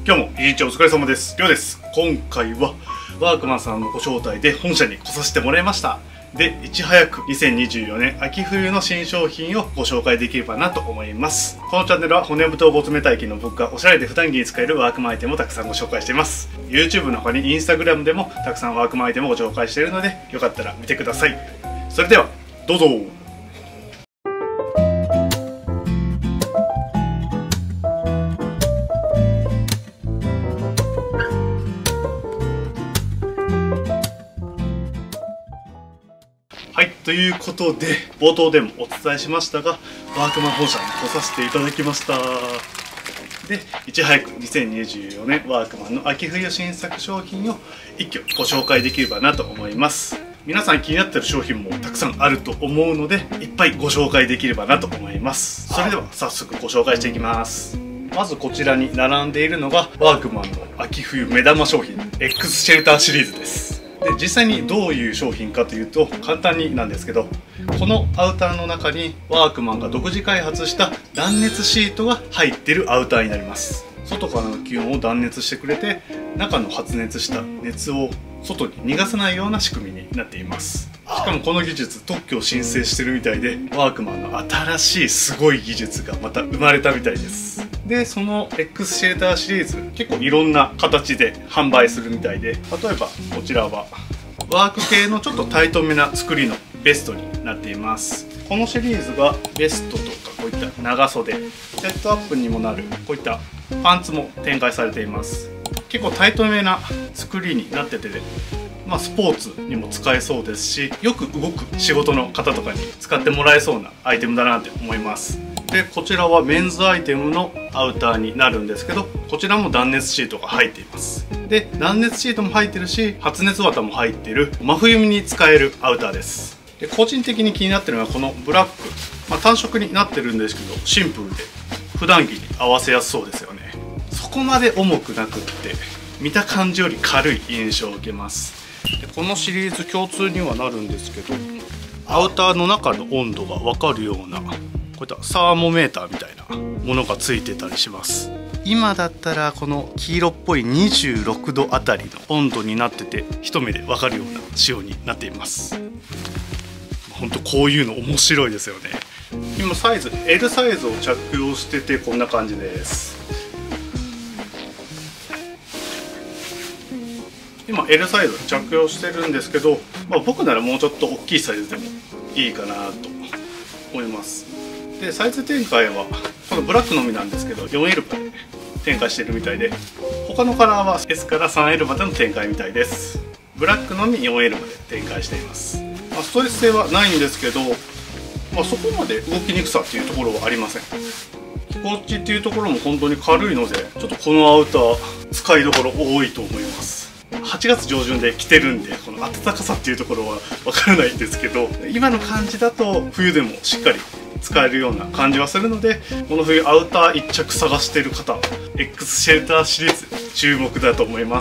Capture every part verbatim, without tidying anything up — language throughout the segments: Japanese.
今日も一日お疲れ様です。りょうです。今回はワークマンさんのご招待で本社に来させてもらいました。で、いち早くにせんにじゅうよねん秋冬の新商品をご紹介できればなと思います。このチャンネルは骨太ごつめ体験の僕がおしゃれで普段着に使えるワークマンアイテムをたくさんご紹介しています。YouTube の他に Instagram でもたくさんワークマンアイテムをご紹介しているので、よかったら見てください。それではどうぞ。はい、ということで冒頭でもお伝えしましたが、ワークマン本社に来させていただきました。で、いち早くにせんにじゅうよねんワークマンの秋冬新作商品を一挙ご紹介できればなと思います。皆さん気になってる商品もたくさんあると思うので、いっぱいご紹介できればなと思います。それでは早速ご紹介していきます。まずこちらに並んでいるのがワークマンの秋冬目玉商品 X シェルターシリーズです。で、実際にどういう商品かというと、簡単になんですけど、このアウターの中にワークマンが独自開発した断熱シートが入っているアウターになります。外からの気温を断熱してくれて、中の発熱した熱を外に逃がさないような仕組みになっています。しかもこの技術特許を申請してるみたいで、ワークマンの新しいすごい技術がまた生まれたみたいです。で、その X シェルターシリーズ結構いろんな形で販売するみたいで、例えばこちらはワーク系のちょっとタイトめな作りのベストになっています。このシリーズがベストとかこういった長袖、セットアップにもなるこういったパンツも展開されています。結構タイトめな作りになってて、まあ、スポーツにも使えそうですし、よく動く仕事の方とかに使ってもらえそうなアイテムだなって思います。で、こちらはメンズアイテムのアウターになるんですけど、こちらも断熱シートが入っています。で、断熱シートも入ってるし、発熱綿も入っている真冬に使えるアウターです。で、個人的に気になってるのはこのブラック、まあ、単色になってるんですけど、シンプルで普段着に合わせやすそうですよね。そこまで重くなくって、見た感じより軽い印象を受けます。で、このシリーズ共通にはなるんですけど、アウターの中の温度が分かるようなこういったサーモメーターみたいなものがついてたりします。今だったらこの黄色っぽいにじゅうろくどあたりの温度になってて、一目で分かるような仕様になっています。本当こういうの面白いですよね。今サイズ エル サイズを着用しててこんな感じです。今 エル サイズ着用してるんですけど、まあ、僕ならもうちょっと大きいサイズでもいいかなと思います。で、サイズ展開はこのブラックのみなんですけど よんエル まで展開してるみたいで、他のカラーは エス から スリーエル までの展開みたいです。ブラックのみ よんエル まで展開しています。まあ、ストレス性はないんですけど、まあ、そこまで動きにくさっていうところはありません。着心地っていうところも本当に軽いので、ちょっとこのアウター使いどころ多いと思います。はちがつ上旬で着てるんで、この暖かさっていうところは分からないんですけど、今の感じだと冬でもしっかり使えるような感じはするので、この冬アウター一着探している方、 X シェルターシリーズ注目だと思います。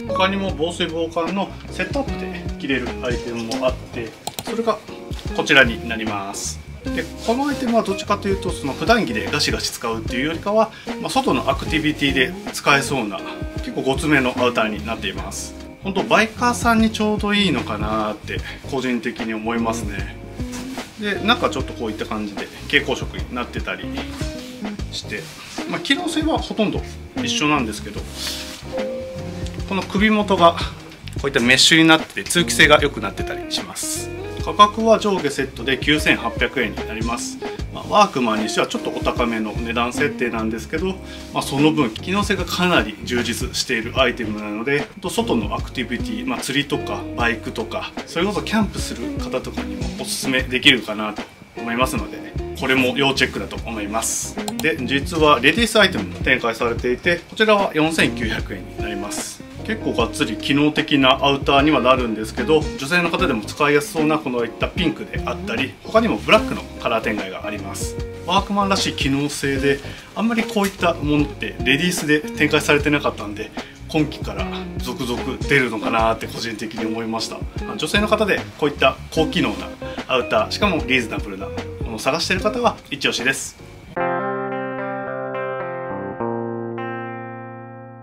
他にも防水防寒のセットアップで着れるアイテムもあって、それがこちらになります。で、このアイテムはどっちかというと、その普段着でガシガシ使うっていうよりかは、まあ、外のアクティビティで使えそうな結構ごつめのアウターになっています。本当バイカーさんにちょうどいいのかなって個人的に思いますね。で、中ちょっとこういった感じで蛍光色になってたりして、まあ、機能性はほとんど一緒なんですけど、この首元がこういったメッシュになって通気性が良くなってたりします。価格は上下セットできゅうせんはっぴゃくえんになります。まあ、ワークマンにしてはちょっとお高めの値段設定なんですけど、まあ、その分機能性がかなり充実しているアイテムなので、外のアクティビティ、まあ、釣りとかバイクとか、それこそキャンプする方とかにもおすすめできるかなと思いますので、これも要チェックだと思います。で、実はレディースアイテムも展開されていて、こちらはよんせんきゅうひゃくえんになります。結構がっつり機能的なアウターにはなるんですけど、女性の方でも使いやすそうなこのいったピンクであったり、他にもブラックのカラー展開があります。ワークマンらしい機能性で、あんまりこういったものってレディースで展開されてなかったんで、今期から続々出るのかなって個人的に思いました。女性の方でこういった高機能なアウター、しかもリーズナブルなものを探している方は一押しです。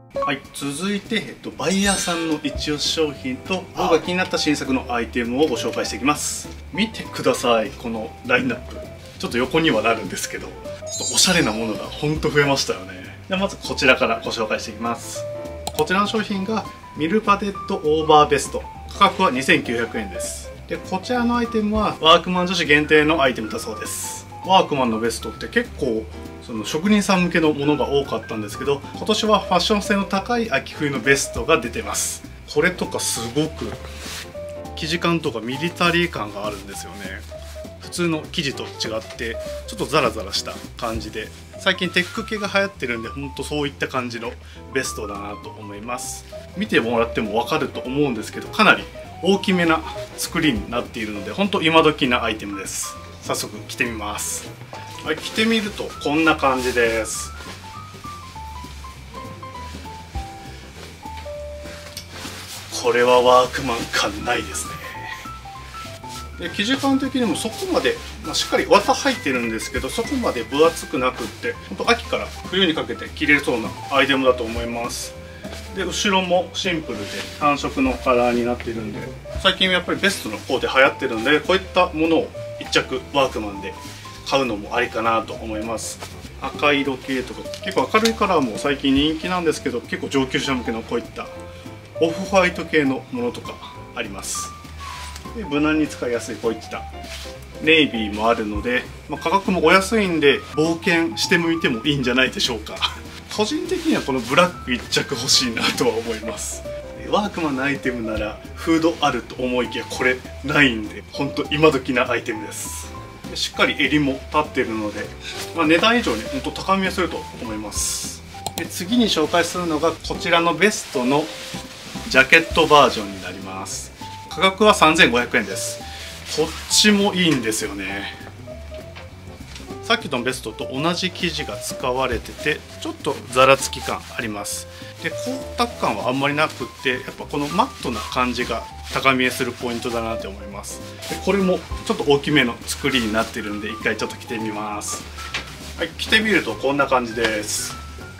はい、続いて、えっと、バイヤーさんの一押し商品と僕が気になった新作のアイテムをご紹介していきます。見てください、このラインナップ。ちょっと横にはなるんですけど、ちょっとおしゃれなものがほんと増えましたよね。ではまずこちらからご紹介していきます。こちらの商品がミルパデッドオーバーベスト、価格はにせんきゅうひゃくえんです。でこちらのアイテムはワークマン女子限定のアイテムだそうです。ワークマンのベストって結構その職人さん向けのものが多かったんですけど、今年はファッション性の高い秋冬のベストが出てます。これとかすごく生地感とかミリタリー感があるんですよね。普通の生地と違ってちょっとザラザラした感じで、最近テック系が流行ってるんで、ほんとそういった感じのベストだなと思います。見てもらっても分かると思うんですけど、かなり大きめな作りになっているので、ほんと今時なアイテムです。早速着てみます。はい、着てみるとこんな感じです。これはワークマン感ないですね。で生地感的にもそこまで、まあ、しっかり綿入ってるんですけど、そこまで分厚くなくって、本当秋から冬にかけて着れそうなアイテムだと思います。で後ろもシンプルで単色のカラーになっているんで、最近やっぱりベストのコーデ流行ってるんで、こういったものをいっ着ワークマンで買うのもありかなと思います。赤色系とか結構明るいカラーも最近人気なんですけど、結構上級者向けのこういったオフホワイト系のものとかあります。で無難に使いやすいこういったネイビーもあるので、まあ、価格もお安いんで冒険してみてもいいんじゃないでしょうか。個人的にはこのブラックいっ着欲しいなとは思います。ワークマンのアイテムならフードあると思いきや、これないんでほんと今時なアイテムです。しっかり襟も立ってるので、まあ、値段以上にほんと高見えすると思います。で次に紹介するのがこちらのベストのジャケットバージョンになります。価格はさんぜんごひゃくえんです。こっちもいいんですよね。さっきのベストと同じ生地が使われてて、ちょっとざらつき感あります。で光沢感はあんまりなくって、やっぱこのマットな感じが高見えするポイントだなって思います。でこれもちょっと大きめの作りになってるんで、一回ちょっと着てみます。はい、着てみるとこんな感じです。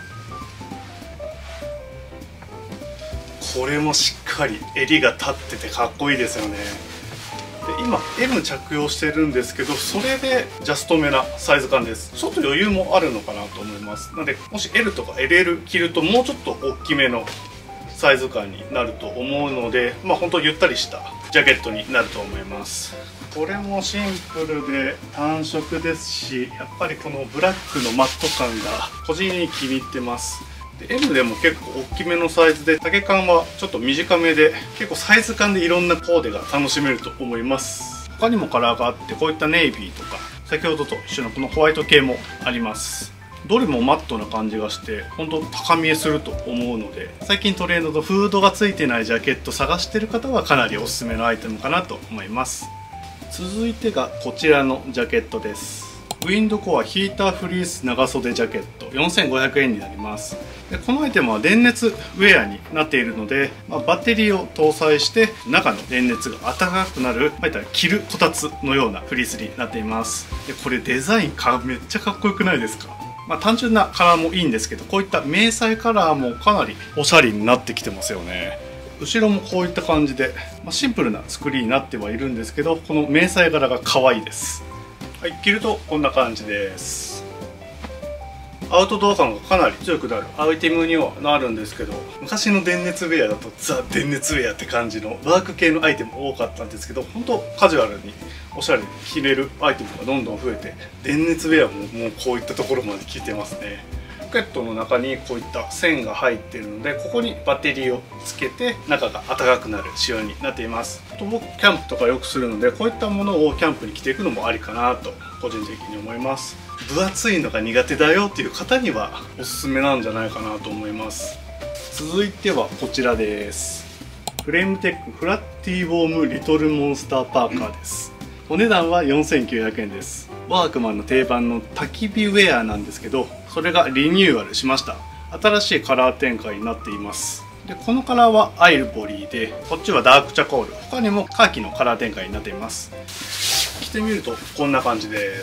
これもしっかり襟が立っててかっこいいですよね。で今 エム 着用してるんですけど、それでジャストめなサイズ感です。ちょっと余裕もあるのかなと思います。なのでもし エル とか エルエル 着るともうちょっと大きめのサイズ感になると思うので、まあ本当ゆったりしたジャケットになると思います。これもシンプルで単色ですし、やっぱりこのブラックのマット感が個人的に気に入ってます。で エム でも結構大きめのサイズで、丈感はちょっと短めで、結構サイズ感でいろんなコーデが楽しめると思います。他にもカラーがあって、こういったネイビーとか先ほどと一緒のこのホワイト系もあります。どれもマットな感じがして本当高見えすると思うので、最近トレンドのフードがついてないジャケット探してる方はかなりおすすめのアイテムかなと思います。続いてがこちらのジャケットです。ウィンドコアヒーターフリース長袖ジャケットよんせんごひゃくえんになります。でこのアイテムは電熱ウェアになっているので、まあ、バッテリーを搭載して中の電熱が暖かくなる、まあ、着るこたつのようなフリースになっています。でこれデザインかめっちゃかっこよくないですか。まあ、単純なカラーもいいんですけど、こういった迷彩カラーもかなりおしゃれになってきてますよね。後ろもこういった感じで、まあ、シンプルな作りになってはいるんですけど、この迷彩柄が可愛いです。はい、着るとこんな感じです。アウトドア感がかなり強くなるアイテムにはなるんですけど、昔の電熱ウェアだとザ・電熱ウェアって感じのワーク系のアイテム多かったんですけど、本当カジュアルにおしゃれに着れるアイテムがどんどん増えて、電熱ウェアももうこういったところまで着てますね。ポケットの中にこういった線が入っているので、ここにバッテリーをつけて中が暖かくなる仕様になっています。と僕キャンプとかよくするので、こういったものをキャンプに着ていくのもありかなと個人的に思います。分厚いのが苦手だよっていう方にはおすすめなんじゃないかなと思います。続いてはこちらです。フレームテックフラッティウォームリトルモンスターパーカーです。お値段はよんせんきゅうひゃくえんです。ワークマンの定番の焚き火ウェアなんですけど、それがリニューアルしました。新しいカラー展開になっています。でこのカラーはアイルボリーで、こっちはダークチャコール、他にもカーキのカラー展開になっています。着てみるとこんな感じです。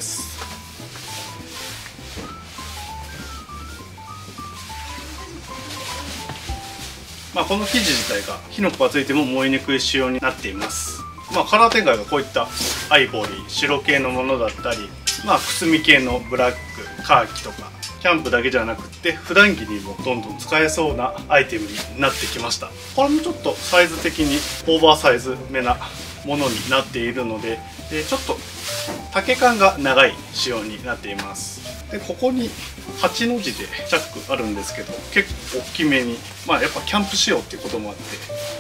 まあ、この生地自体が火の粉がついても燃えにくい仕様になっています。まあ、カラー展開がこういったアイボリー、白系のものだったり、まあ、くすみ系のブラック、カーキとかキャンプだけじゃなくって普段着にもどんどん使えそうなアイテムになってきました。これもちょっとサイズ的にオーバーサイズめなものになっているので、でちょっと丈感が長い仕様になっています。でここにはちの字でチャックあるんですけど、結構大きめに、まあやっぱキャンプ仕様っていうこともあって、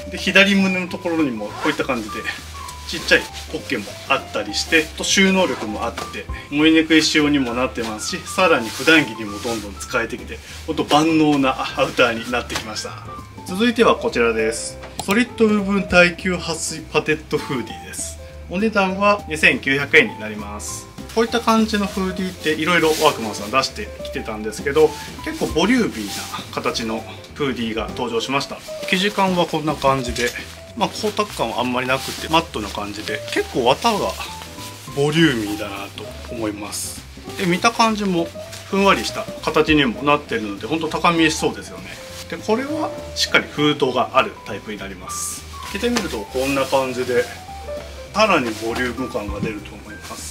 で左胸のところにもこういった感じでちっちゃいポッケもあったりして、と収納力もあって燃えにくい仕様にもなってますし、さらに普段着にもどんどん使えてきて、ほんと万能なアウターになってきました。続いてはこちらです。ソリッドウーブン耐久撥水パテッドフーディーです。お値段はにせんきゅうひゃくえんになります。こういった感じのフーディーっていろいろワークマンさん出してきてたんですけど、結構ボリューミーな形のフーディーが登場しました。生地感はこんな感じで、まあ、光沢感はあんまりなくてマットな感じで、結構綿がボリューミーだなと思います。で見た感じもふんわりした形にもなってるので、ほんと高見えしそうですよね。でこれはしっかりフードがあるタイプになります。着てみるとこんな感じでさらにボリューム感が出ると思います。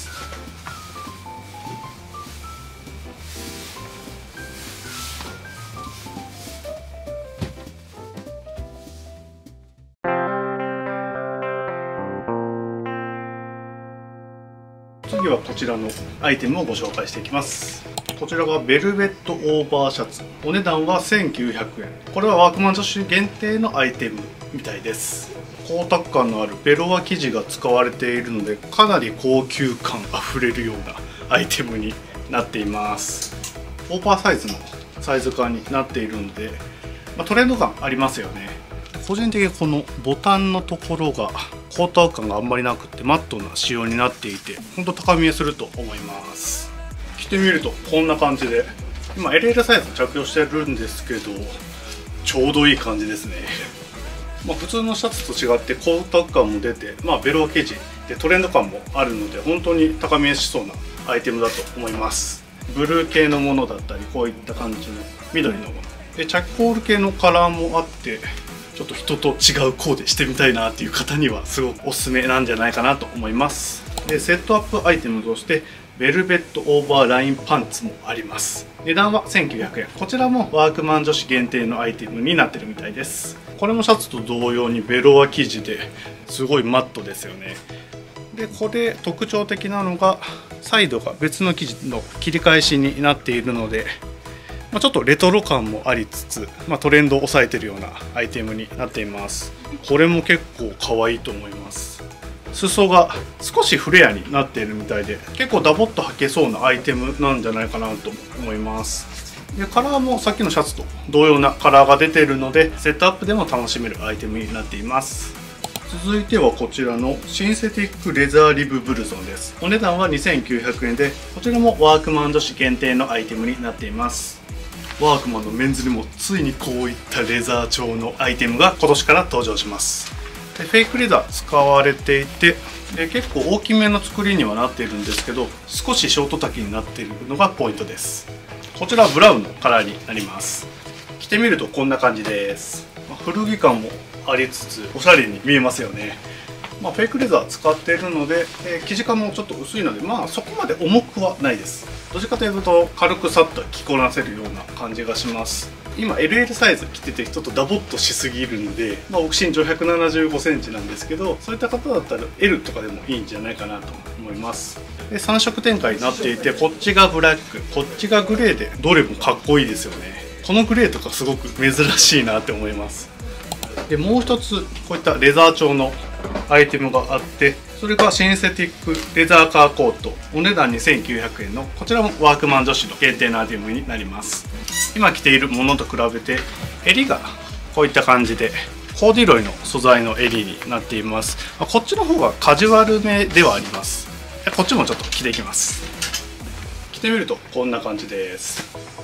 次はこちらのアイテムをご紹介していきます。こちらがベルベットオーバーシャツ、お値段はせんきゅうひゃくえん。これはワークマン女子限定のアイテムみたいです。光沢感のあるベロア生地が使われているので、かなり高級感あふれるようなアイテムになっています。オーバーサイズのサイズ感になっているので、まあ、トレンド感ありますよね。個人的にこのボタンのところが光沢感があんまりなくてマットな仕様になっていて、ほんと高見えすると思います。着てみるとこんな感じで、今 エルエル サイズ着用してるんですけど、ちょうどいい感じですね。まあ、普通のシャツと違って光沢感も出て、まあ、ベロア生地でトレンド感もあるので、本当に高見えしそうなアイテムだと思います。ブルー系のものだったり、こういった感じの緑のもので、チャッコール系のカラーもあって、ちょっと人と違うコーデしてみたいなっていう方にはすごくおすすめなんじゃないかなと思います。でセットアップアイテムとしてベルベットオーバーラインパンツもあります。値段はせんきゅうひゃくえん。こちらもワークマン女子限定のアイテムになってるみたいです。これもシャツと同様にベロア生地ですごいマットですよね。でこれ特徴的なのがサイドが別の生地の切り返しになっているので、まあ、ちょっとレトロ感もありつつ、まあ、トレンドを抑えているようなアイテムになっています。これも結構可愛いと思います。裾が少しフレアになっているみたいで、結構ダボっと履けそうなアイテムなんじゃないかなと思います。でカラーもさっきのシャツと同様なカラーが出ているので、セットアップでも楽しめるアイテムになっています。続いてはこちらのシンセティックレザーリブブルゾンです。お値段はにせんきゅうひゃくえんで、こちらもワークマン女子限定のアイテムになっています。ワークマンのメンズにもついにこういったレザー調のアイテムが今年から登場します。でフェイクレザー使われていて、で結構大きめの作りにはなっているんですけど、少しショート丈になっているのがポイントです。こちらはブラウンのカラーになります。着てみるとこんな感じです。古着感もありつつおしゃれに見えますよね。まあ、フェイクレザー使っているので、えー、生地感もちょっと薄いので、まあそこまで重くはないです。どっちかというと軽くさっと着こなせるような感じがします。今 エルエル サイズ着ててちょっとダボっとしすぎるので、まあ、僕身長ひゃくななじゅうごセンチなんですけど、そういった方だったら エル とかでもいいんじゃないかなと思います。でさん色展開になっていて、こっちがブラック、こっちがグレーで、どれもかっこいいですよね。このグレーとかすごく珍しいなって思います。でもう一つこういったレザー調のアイテムがあって、それがシンセティックレザーカーコート、お値段にせんきゅうひゃくえんの、こちらもワークマン女子の限定のアイテムになります。今着ているものと比べて襟がこういった感じでコーディロイの素材の襟になっています。こっちの方がカジュアルめではあります。こっちもちょっと着ていきます。着てみるとこんな感じです。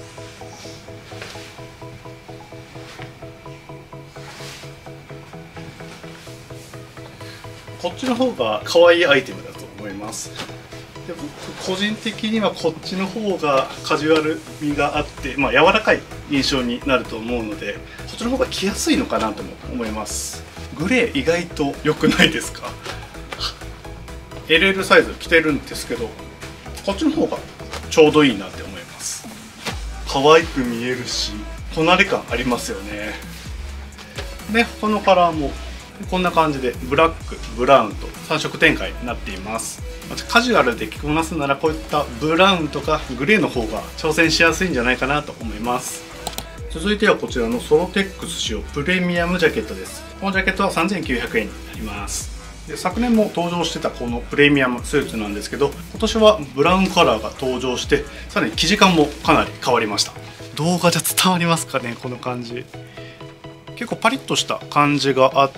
こっちの方が可愛いアイテムだと思います。で僕個人的にはこっちの方がカジュアル味があって、まあ、柔らかい印象になると思うので、こっちの方が着やすいのかなとも思います。グレー意外と良くないですか？ エルエル サイズ着てるんですけど、こっちの方がちょうどいいなって思います。可愛く見えるし、こなれ感ありますよね。で、このカラーもこんな感じでブラック、ブラウンとさん色展開になっています。カジュアルで着こなすならこういったブラウンとかグレーの方が挑戦しやすいんじゃないかなと思います。続いてはこちらのソロテックス仕様プレミアムジャケットです。このジャケットはさんぜんきゅうひゃくえんになります。で、昨年も登場してたこのプレミアムスーツなんですけど、今年はブラウンカラーが登場して、さらに生地感もかなり変わりました。動画じゃ伝わりますかね、この感じ。結構パリッとした感じがあって、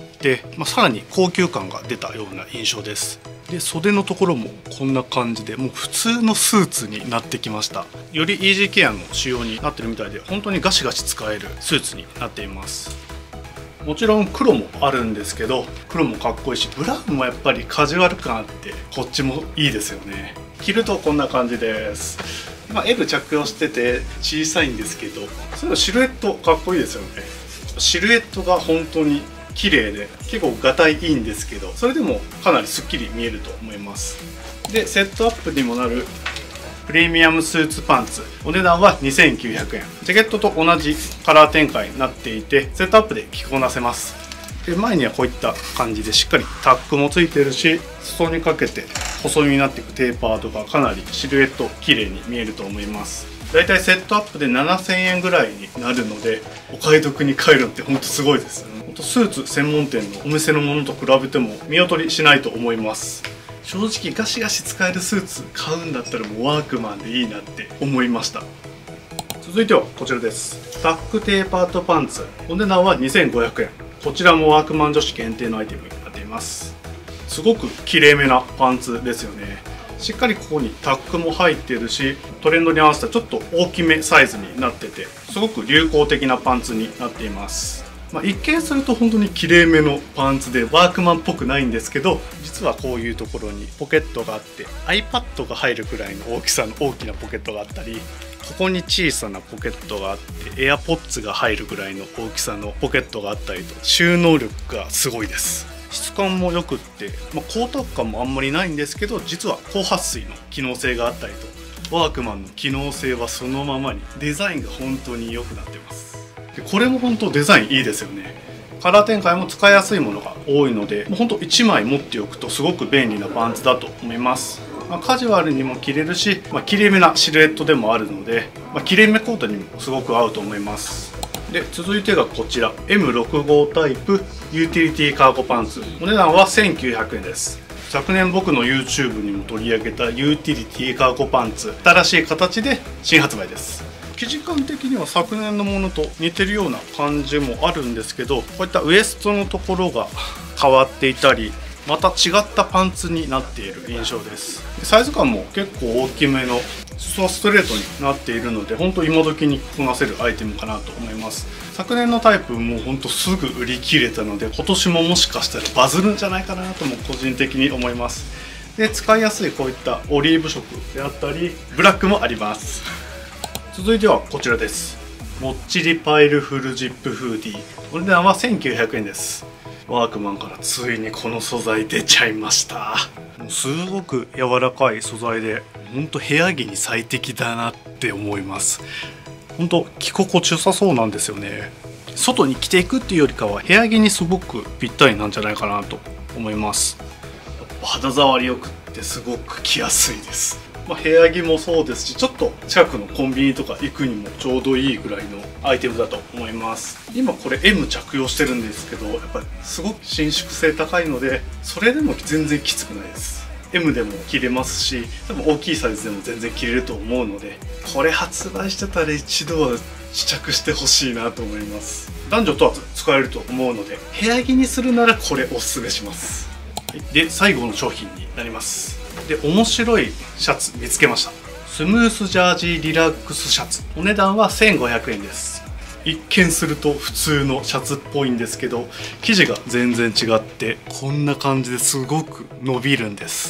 まあ、さらに高級感が出たような印象です。で、袖のところもこんな感じで、もう普通のスーツになってきました。よりイージーケアの仕様になってるみたいで、本当にガシガシ使えるスーツになっています。もちろん黒もあるんですけど、黒もかっこいいし、ブラウンもやっぱりカジュアル感あって、こっちもいいですよね。着るとこんな感じです。まあ、エル 着用してて小さいんですけど、それシルエットかっこいいですよね。シルエットが本当に綺麗で結構がたいいいんですけど、それでもかなりすっきり見えると思います。で、セットアップにもなるプレミアムスーツパンツ、お値段はにせんきゅうひゃくえん。ジャケットと同じカラー展開になっていて、セットアップで着こなせます。で、前にはこういった感じでしっかりタックもついてるし、裾にかけて細身になっていくテーパーとかかなりシルエット綺麗に見えると思います。だいたいセットアップでななせんえんぐらいになるので、お買い得に買えるってほんとすごいです。ほんとスーツ専門店のお店のものと比べても見劣りしないと思います。正直ガシガシ使えるスーツ買うんだったらもうワークマンでいいなって思いました。続いてはこちらです。タックテーパーとパンツ、お値段はにせんごひゃくえん。こちらもワークマン女子限定のアイテムになっています。すごく綺麗めなパンツですよね。しっかりここにタックも入ってるし、トレンドに合わせたちょっと大きめサイズになってて、すごく流行的なパンツになっています。まあ、一見すると本当に綺麗めのパンツでワークマンっぽくないんですけど、実はこういうところにポケットがあって iPad が入るくらいの大きさの大きなポケットがあったり、ここに小さなポケットがあって AirPods が入るぐらいの大きさのポケットがあったりと、収納力がすごいです。質感もよくって、まあ、光沢感もあんまりないんですけど、実は高撥水の機能性があったりと、ワークマンの機能性はそのままに、デザインが本当に良くなってます。で、これも本当デザインいいですよね。カラー展開も使いやすいものが多いので、もう本当いちまい持っておくとすごく便利なパンツだと思います。まあ、カジュアルにも着れるし、まあ、綺麗めなシルエットでもあるので、まあ、綺麗めコートにもすごく合うと思います。で、続いてがこちら エムろくじゅう タイプユーティリティカーゴパンツ、お値段はせんきゅうひゃくえんです。昨年僕の YouTube にも取り上げたユーティリティカーゴパンツ、新しい形で新発売です。生地感的には昨年のものと似てるような感じもあるんですけど、こういったウエストのところが変わっていたり、また違ったパンツになっている印象です。サイズ感も結構大きめの裾はストレートになっているので、本当今時にこなせるアイテムかなと思います。昨年のタイプも本当すぐ売り切れたので、今年ももしかしたらバズるんじゃないかなとも個人的に思います。で、使いやすいこういったオリーブ色であったりブラックもあります。続いてはこちらです。もっちりパイルフルジップフーディー、お値段はせんきゅうひゃくえんです。ワークマンからついにこの素材出ちゃいました。もうすごく柔らかい素材で、本当部屋着に最適だなって思います。本当着心地よさそうなんですよね。外に着ていくっていうよりかは部屋着にすごくぴったりなんじゃないかなと思います。肌触りよくってすごく着やすいです。まあ、部屋着もそうですし、ちょっと近くのコンビニとか行くにもちょうどいいぐらいのアイテムだと思います。今これ エム 着用してるんですけど、やっぱりすごく伸縮性高いので、それでも全然きつくないです。 エム でも着れますし、多分大きいサイズでも全然着れると思うので、これ発売してたら一度は試着してほしいなと思います。男女問わず使えると思うので、部屋着にするならこれおすすめします。で、最後の商品になります。で、面白いシャツ見つけました。スムースジャージーリラックスシャツ、お値段はせんごひゃくえんです。一見すると普通のシャツっぽいんですけど、生地が全然違ってこんな感じですごく伸びるんです。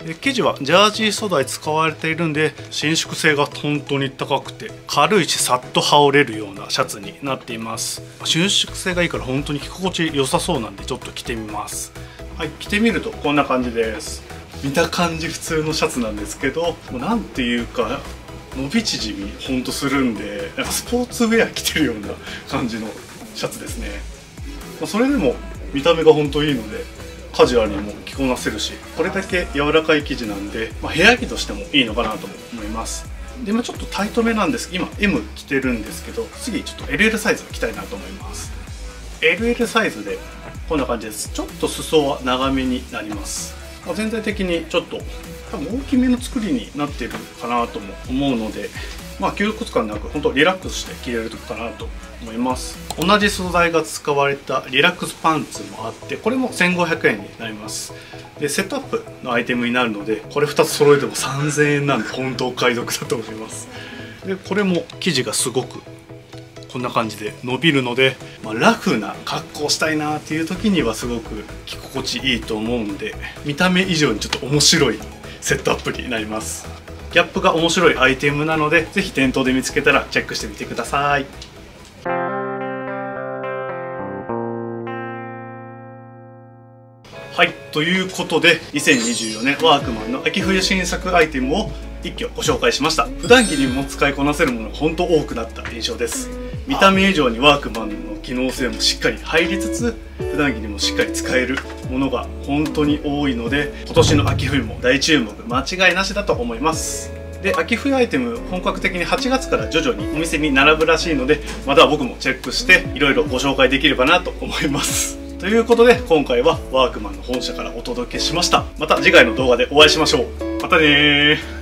で生地はジャージー素材使われているんで伸縮性が本当に高くて軽いしさっと羽織れるようなシャツになっています。伸縮性がいいから本当に着心地良さそうなんでちょっと着てみます。はい、着てみるとこんな感じです。見た感じ普通のシャツなんですけど、なんていうか伸び縮みほんとするんでなんかスポーツウェア着てるような感じのシャツですね。まあ、それでも見た目が本当いいのでカジュアルにも着こなせるし、これだけ柔らかい生地なんで、まあ、部屋着としてもいいのかなとも思います。で、今ちょっとタイトめなんですけど、今 エム 着てるんですけど、次ちょっと エルエル サイズ着たいなと思います。エルエル サイズでこんな感じです。ちょっと裾は長めになります。まあ、全体的にちょっと多分大きめの作りになってるかなとも思うので、まあ窮屈感なく本当リラックスして着れるかなと思います。同じ素材が使われたリラックスパンツもあって、これもせんごひゃくえんになります。でセットアップのアイテムになるので、これふたつ揃えてもさんぜんえんなんで本当お買い得だと思います。でこれも生地がすごくこんな感じで伸びるので、まあ、ラフな格好したいなっていう時にはすごく着心地いいと思うんで、見た目以上にちょっと面白いセットアップになります。ギャップが面白いアイテムなので、ぜひ店頭で見つけたらチェックしてみてください。はい、ということでにせんにじゅうよねンワークマンの秋冬新作アイテムを一挙ご紹介しました。普段着にも使いこなせるものが本当多くなった印象です。見た目以上にワークマンの機能性もしっかり入りつつ、普段着にもしっかり使えるものが本当に多いので、今年の秋冬も大注目間違いなしだと思います。で秋冬アイテム本格的にはちがつから徐々にお店に並ぶらしいので、また僕もチェックしていろいろご紹介できればなと思います。ということで今回はワークマンの本社からお届けしました。また次回の動画でお会いしましょう。またねー。